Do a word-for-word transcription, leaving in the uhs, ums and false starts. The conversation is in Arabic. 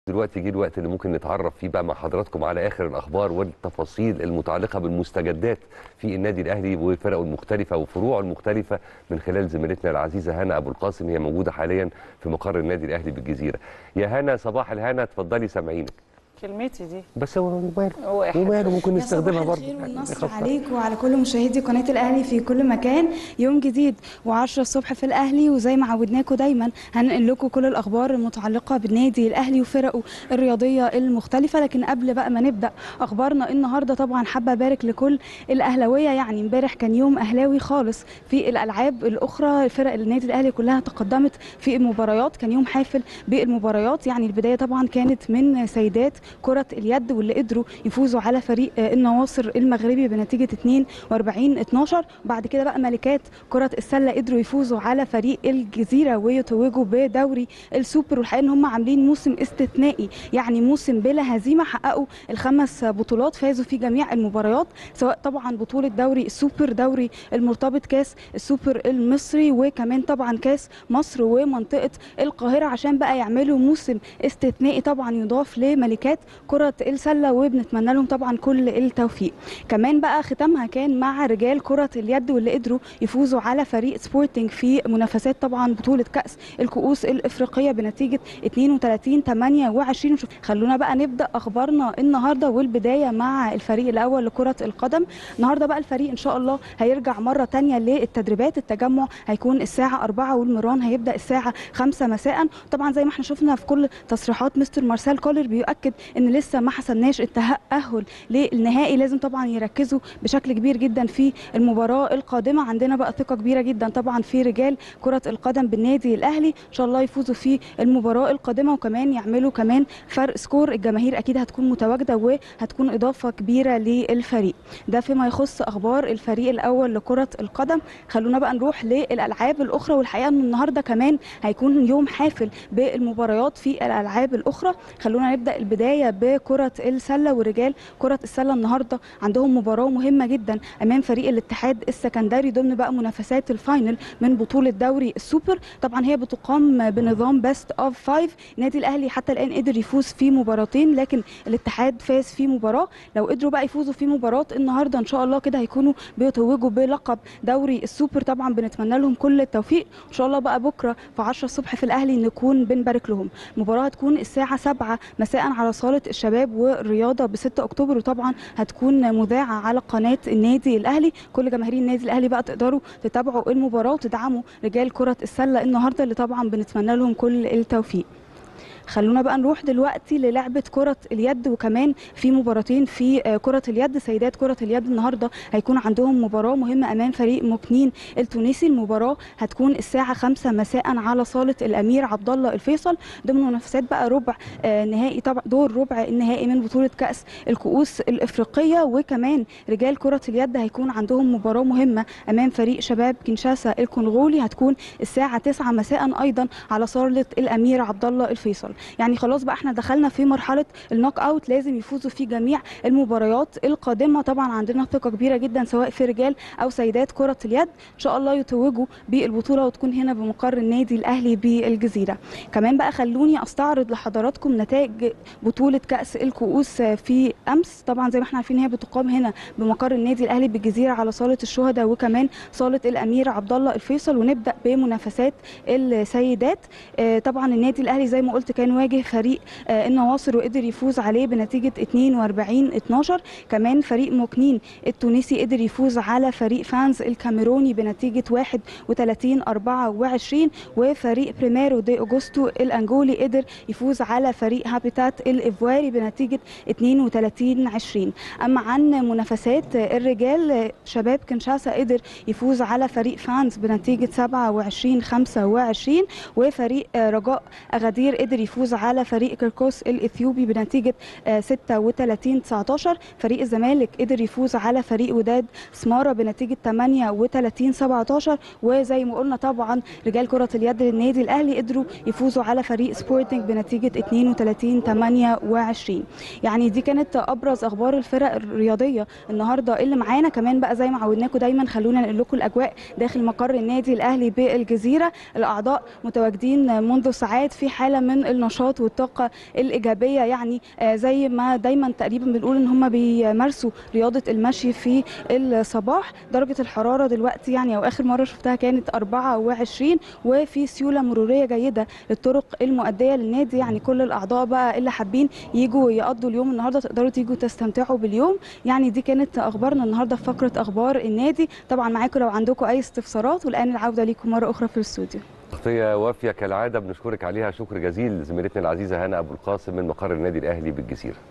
دلوقتي جه الوقت اللي ممكن نتعرف فيه بقى مع حضراتكم على اخر الاخبار والتفاصيل المتعلقه بالمستجدات في النادي الاهلي وفرقه المختلفه وفروعه المختلفه من خلال زميلتنا العزيزه هنا ابو القاسم. هي موجوده حاليا في مقر النادي الاهلي بالجزيره. يا هنا صباح الهنا، اتفضلي سامعينك. كلمتي دي بس هو وماله وماله ممكن نستخدمها برضه. الخير والنصر عليك وعلى كل مشاهدي قناه الاهلي في كل مكان. يوم جديد وعشرة الصبح في الاهلي، وزي ما عودناكم دايما هننقل لكم كل الاخبار المتعلقه بالنادي الاهلي وفرقه الرياضيه المختلفه. لكن قبل بقى ما نبدا اخبارنا النهارده طبعا حابه ابارك لكل الاهلاويه. يعني امبارح كان يوم اهلاوي خالص في الالعاب الاخرى، فرق النادي الاهلي كلها تقدمت في المباريات، كان يوم حافل بالمباريات. يعني البدايه طبعا كانت من سيدات كرة اليد واللي قدروا يفوزوا على فريق النواصر المغربي بنتيجة اتنين واربعين اتناشر. بعد كده بقى ملكات كرة السلة قدروا يفوزوا على فريق الجزيرة ويتوجوا بدوري السوبر. والحقيقة ان هم عاملين موسم استثنائي، يعني موسم بلا هزيمة، حققوا الخمس بطولات، فازوا في جميع المباريات، سواء طبعا بطولة دوري السوبر، دوري المرتبط، كاس السوبر المصري، وكمان طبعا كاس مصر ومنطقة القاهرة، عشان بقى يعملوا موسم استثنائي طبعا يضاف لملكات كرة السلة، وبنتمنى لهم طبعا كل التوفيق. كمان بقى ختامها كان مع رجال كرة اليد واللي قدروا يفوزوا على فريق سبورتنج في منافسات طبعا بطولة كأس الكؤوس الإفريقية بنتيجة اتنين وتلاتين تمانية وعشرين. خلونا بقى نبدأ أخبارنا النهاردة، والبداية مع الفريق الأول لكرة القدم. النهاردة بقى الفريق إن شاء الله هيرجع مرة تانية للتدريبات. التجمع هيكون الساعة أربعة والمران هيبدأ الساعة خمسة مساء. طبعا زي ما احنا شفنا في كل تصريحات مستر مارسيل كولر بيؤكد ان لسه ما حصلناش التأهل للنهائي، لازم طبعا يركزوا بشكل كبير جدا في المباراة القادمة. عندنا بقى ثقة كبيرة جدا طبعا في رجال كرة القدم بالنادي الأهلي، إن شاء الله يفوزوا في المباراة القادمة وكمان يعملوا كمان فرق سكور. الجماهير أكيد هتكون متواجدة وهتكون إضافة كبيرة للفريق ده فيما يخص أخبار الفريق الأول لكرة القدم. خلونا بقى نروح للألعاب الأخرى، والحقيقة إن النهاردة كمان هيكون يوم حافل بالمباريات في الألعاب الأخرى. خلونا نبدأ البداية بكرة السلة ورجال كرة السلة. النهارده عندهم مباراة مهمة جدا أمام فريق الاتحاد السكندري ضمن بقى منافسات الفاينل من بطولة دوري السوبر. طبعا هي بتقام بنظام بيست اوف فايف. النادي الأهلي حتى الآن قدر يفوز في مباراتين، لكن الاتحاد فاز في مباراة. لو قدروا بقى يفوزوا في مباراة النهارده إن شاء الله كده هيكونوا بيتوجوا بلقب دوري السوبر. طبعا بنتمنى لهم كل التوفيق، إن شاء الله بقى بكرة في عشرة الصبح في الأهلي نكون بنبارك لهم. المباراة هتكون الساعة سبعة مساء على صالة الشباب والرياضة ب ستة اكتوبر، وطبعا هتكون مذاعة على قناة النادي الأهلي. كل جماهير النادي الأهلي بقى تقدروا تتابعوا المباراة وتدعموا رجال كرة السلة النهارده اللي طبعا بنتمنى لهم كل التوفيق. خلونا بقى نروح دلوقتي للعبة كرة اليد، وكمان في مباراتين في كرة اليد. سيدات كرة اليد النهارده هيكون عندهم مباراة مهمة أمام فريق مكنين التونسي. المباراة هتكون الساعة خمسة مساء على صالة الأمير عبد الله الفيصل ضمن منافسات بقى ربع نهائي، طبعا دور ربع النهائي من بطولة كأس الكؤوس الإفريقية. وكمان رجال كرة اليد هيكون عندهم مباراة مهمة أمام فريق شباب كنشاسا الكونغولي، هتكون الساعة تسعة مساء أيضا على صالة الأمير عبد الله الفيصل. يعني خلاص بقى احنا دخلنا في مرحله النوك اوت، لازم يفوزوا في جميع المباريات القادمه. طبعا عندنا ثقه كبيره جدا سواء في رجال او سيدات كره اليد، ان شاء الله يتوجوا بالبطوله وتكون هنا بمقر النادي الاهلي بالجزيره. كمان بقى خلوني استعرض لحضراتكم نتائج بطوله كاس الكؤوس في امس. طبعا زي ما احنا عارفين هي بتقام هنا بمقر النادي الاهلي بالجزيره على صاله الشهداء وكمان صاله الامير عبد الله الفيصل. ونبدا بمنافسات السيدات. طبعا النادي الاهلي زي ما قلت كان واجه فريق النواصر وقدر يفوز عليه بنتيجه اتنين واربعين اتناشر. كمان فريق مكنين التونسي قدر يفوز على فريق فانز الكاميروني بنتيجه واحد وتلاتين اربعة وعشرين. وفريق بريميرو دي اوجوستو الانجولي قدر يفوز على فريق هابيتات الايفواري بنتيجه اتنين وتلاتين عشرين. اما عن منافسات الرجال، شباب كنشاسا قدر يفوز على فريق فانز بنتيجه سبعة وعشرين خمسة وعشرين. وفريق رجاء اغادير قدر يفوز على فريق كركوس الاثيوبي بنتيجه ستة وتلاتين تسعتاشر. فريق الزمالك قدر يفوز على فريق وداد سماره بنتيجه تمانية وتلاتين سبعتاشر. وزي ما قلنا طبعا رجال كره اليد للنادي الاهلي قدروا يفوزوا على فريق سبورتنج بنتيجه اتنين وتلاتين تمانية وعشرين. يعني دي كانت ابرز اخبار الفرق الرياضيه النهارده اللي معانا. كمان بقى زي ما عودناكم دايما خلونا نقول لكم الاجواء داخل مقر النادي الاهلي بالجزيره. الاعضاء متواجدين منذ ساعات في حاله من النشاط والطاقه الايجابيه، يعني زي ما دايما تقريبا بنقول ان هم بيمارسوا رياضه المشي في الصباح. درجه الحراره دلوقتي يعني او اخر مره شفتها كانت أربعة وعشرين، وفي سيوله مروريه جيده للطرق المؤديه للنادي. يعني كل الاعضاء بقى اللي حابين يجوا يقضوا اليوم النهارده تقدروا تيجوا تستمتعوا باليوم. يعني دي كانت اخبارنا النهارده في فقره اخبار النادي. طبعا معاكم لو عندكم اي استفسارات، والان العوده ليكم مره اخرى في الاستوديو. تغطيه وافيه كالعاده بنشكرك عليها شكر جزيل زميلتنا العزيزه هنا ابو القاسم من مقر النادي الاهلي بالجزيره.